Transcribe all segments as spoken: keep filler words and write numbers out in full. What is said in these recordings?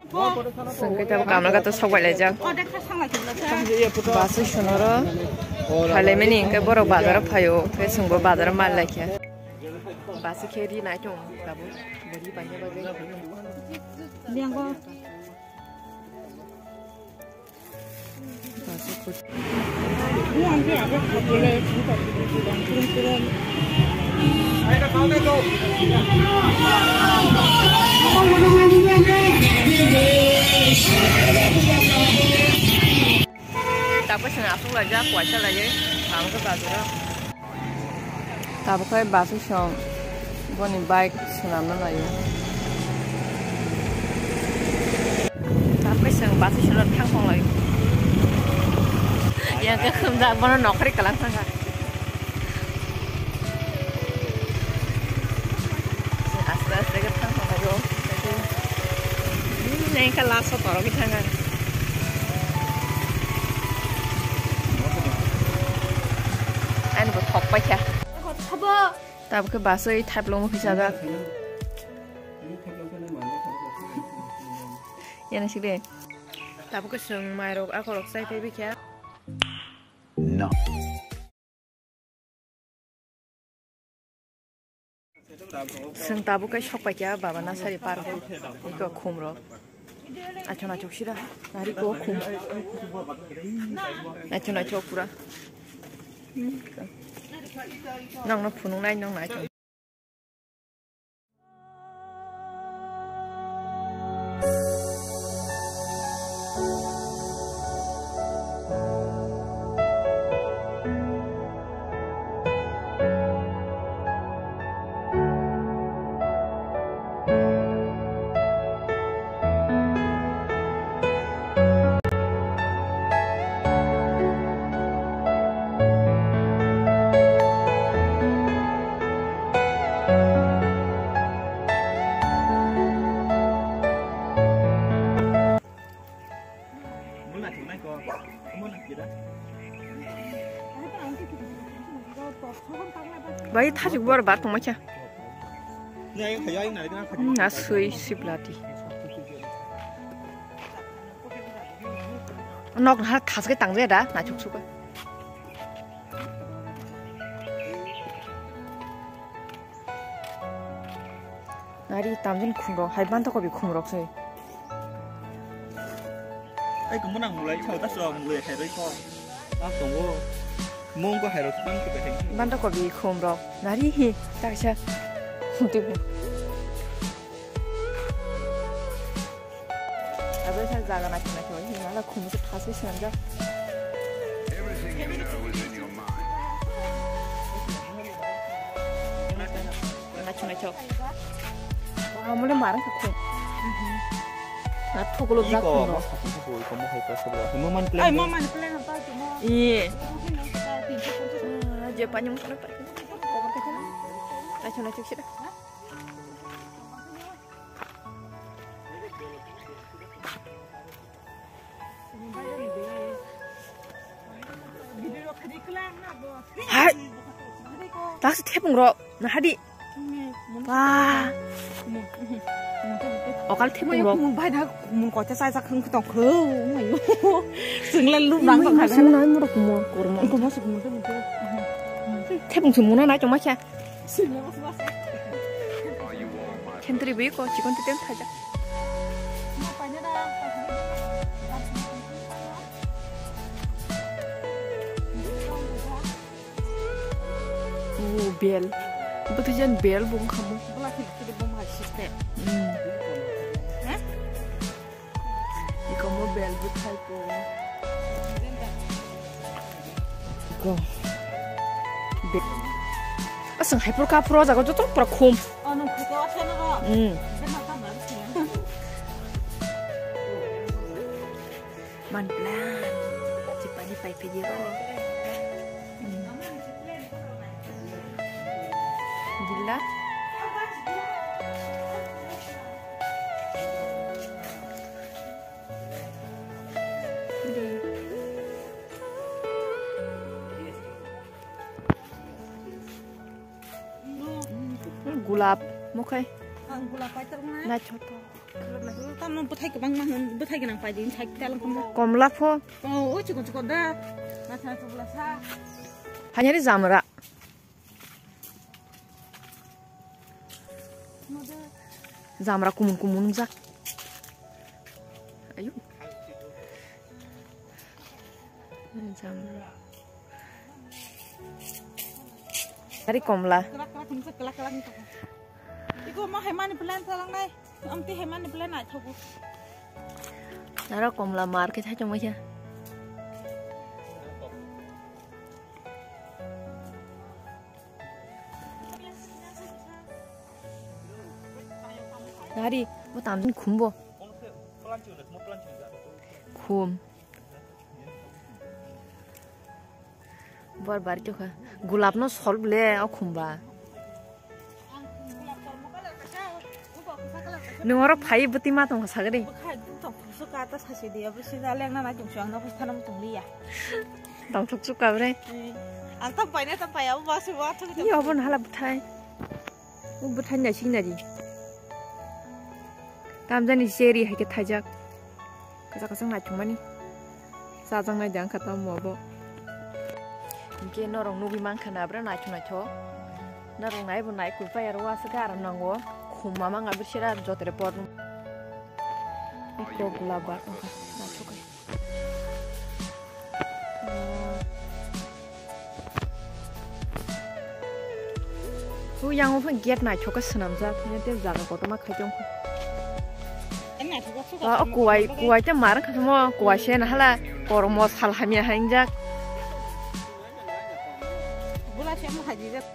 Sengke tabu kamera kata sokwa leja. Basu shunoro. Hale meni ke borok bazar payo. Ke sengbo bazar mal lagi. Basu keri na jong tabu. Beri banyak banyak. Liang ko. Basu kut. Liang dia ada boleh kita turun turun. Ayo kau deh kau. Tapi senang aku aja kuat lagi, kamu ke bazar. Tapi kau basu shong, boni bike senang lagi. Tapi senang basu shong tangkong lagi. Yang ke kemda mana nak kiri kalang tangga. Asal-asal ke tangkong lagi. Ini kan langsung taruh di tangga. Anh có thọc bay kìa. Tao cái bà sơi thẹp luôn một cái ra. Vậy này xí đi. Tao cái sừng mày rồi ăn có say thế bị kìa. No. Sừng tao cái shop bay kìa bà bà nó sai par. Cái khum rồi. À cho nó chọc xí ra. Nari có khum. À cho nó chọc pura. Nong nó phun này nong này chồng. Vậy thà chụp bờ bát không mấy cha? Nó suy xịp lại đi. Nó hả thà cái tảng gì đó, nó chụp chụp. Nari tạm dân khung rồi, hai ban tao có bị khung rồi rồi. Ai cũng muốn làm một lấy chầu tắt rồi, một người hay đấy con. À tổng vô. Mông có hay rồi bắn cái bài hình. Bắn tao có bị khum rồi. Nari hi, ta chưa. Tiếp. À bây giờ ra cái này thì nói thì nó là khum sẽ phá sẽ xem ra. Nó chừng này cho. À mới làm cái khum. Nó thuộc lục ra khum rồi. Ai mama nó plan làm tao chúng nó. Iya. Dia panjang sekali pak. Nah, cuma cuci dah. Hai. Tak setepung ro. Nah hadi. Wah. Ở cái thêm một muốn bay đó muốn có cho sai ra không tao khớ mày sừng lên lúc nắng còn sừng nói nó cũng muốn cổ nó cũng muốn sừng muốn cái mình thêm một sừng muốn nó nói trong mắt cha thêm три biết cô chỉ còn tiếng thôi chứ ô bel betul jan bel bung kamu Kamu bel buat ko. Go. Bel. Asang hyper ka pro jago to pra khum. Ano ko ase na ga. Hmm. Man plan. Cipani pai video. Gila. Gulab, okay. na choto tam buthai ke bang mang buthai ke nang pai din thak talang kam komla pho oh o chikon chikon da na sa tobla sa hanyari zamra zamra kumun kumun za ayo zamra dari komla kelak kelak ni kelak kelak ni iku mau heman plan talang nai amti heman plan ai thogu nara komla market ha chong ya nari mo tamjin khumbo khum bar bar chokha gulab no solve le a khumba nungoro phai buti ma tong sagre suka atas hasil dia bersih daleng nana jungsyang napa tanam tungli ya tong thuk chuk kabre ang tampai ne tampai abu basu wa thuk ni obon hala buthai u buthai na sing na ji tamjani seri ha ke thajak kaza kasang na chumani sa jang na jang khata mobo ke norong nubi mang khana bra na chuna cho norong nai bu nai ku pa yar wa sagar nango khuma mang abir sira jotre por ko gulaba na chokai hu yang u phang get na choka sanam za ne te jaga ko to ma khajong a kuai kuai te mar kha mo kuai she na hala kormo sal hamia hangjak bula she mo haji ja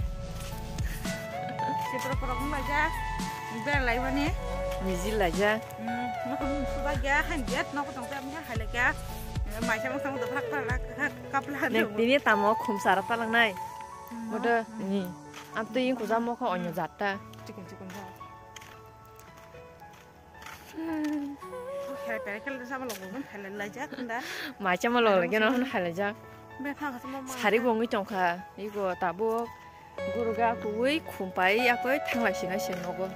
se pro pro mo ja ber lai bane mizil la ja nó không có giá hành jet nó có tổng tem nhá hay là giá mày xem xong được phát là cặp là nek dini tamo khum sara talang nai moda ni am tu yin ku za mo kho onyo jatta chicken chicken ra hay phải cái sao mà lồng nó hay là là jet đó ma chama lo la geno han hala ja bé thằng sao mà sari bongi chong kha igo tabo guruga ku wi khum pai akoi thangla singa sen nogo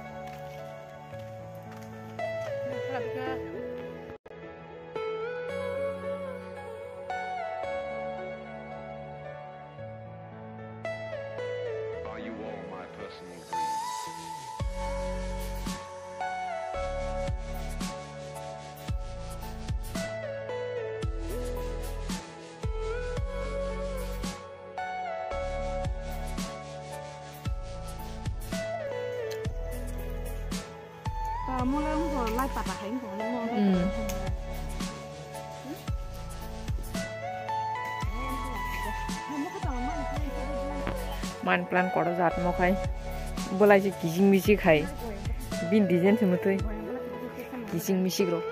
mua lên rồi lai tạt là hành của nó mua man plan kodo jat mo khai bolai je kijing misi khai bin design semutoi kijing misi gro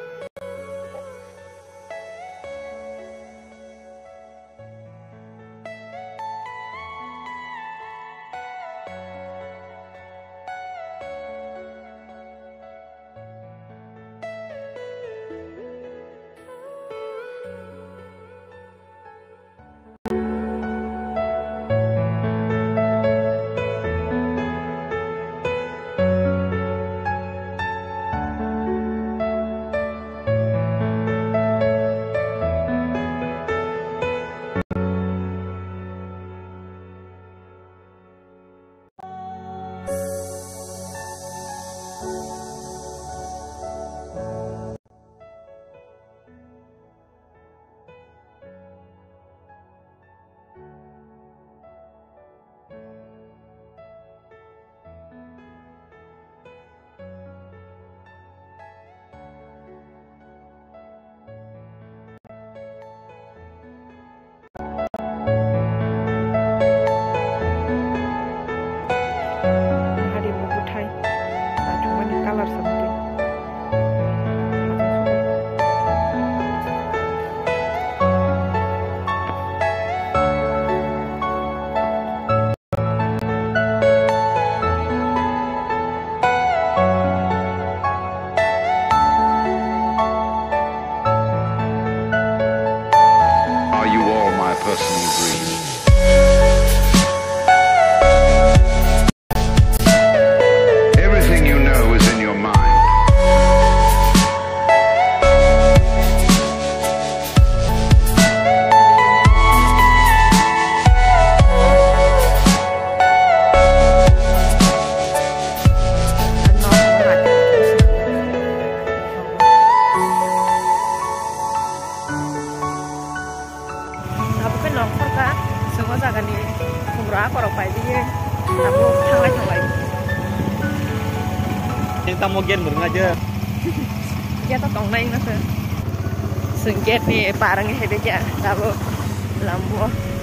mau gen murung aja. Ya tak tong nai nasa. Sengket ni parang hede ja tabo lambo.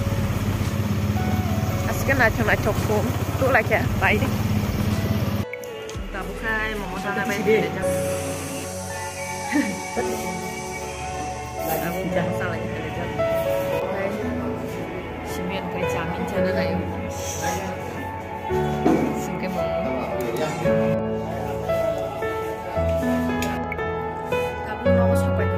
Askan na chama chokko tu la kya pai de. Tabo khai mo sa na bai hede ja. Aku jangan salah ya hede ja. Simen kai jamin chana na yo. Sengke mo. Kamu mau sampai